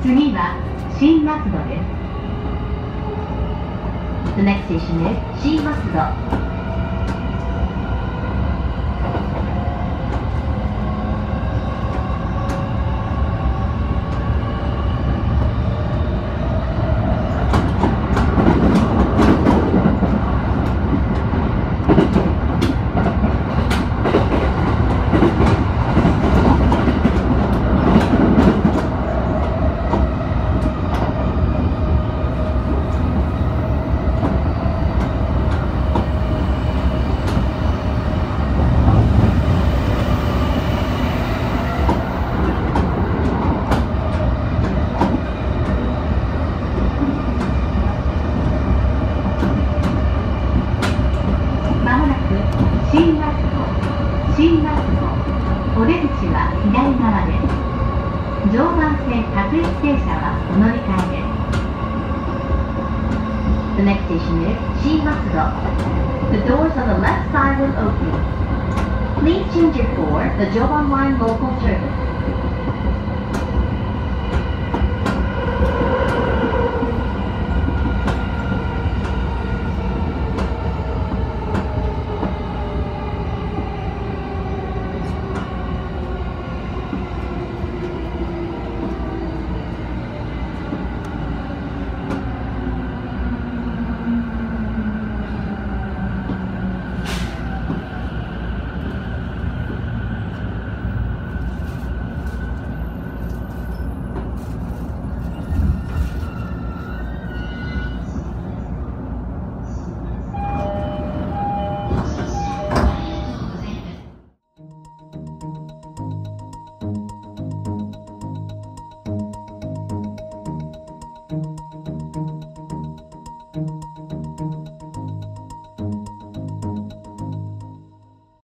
次は新松戸です。The next station is 新松戸。新松戸。お出口は左側です。常磐線各駅停車はお乗り換えです。The next station is 新松戸。The doors on the left side will open. Please change it for the Joban Line local service.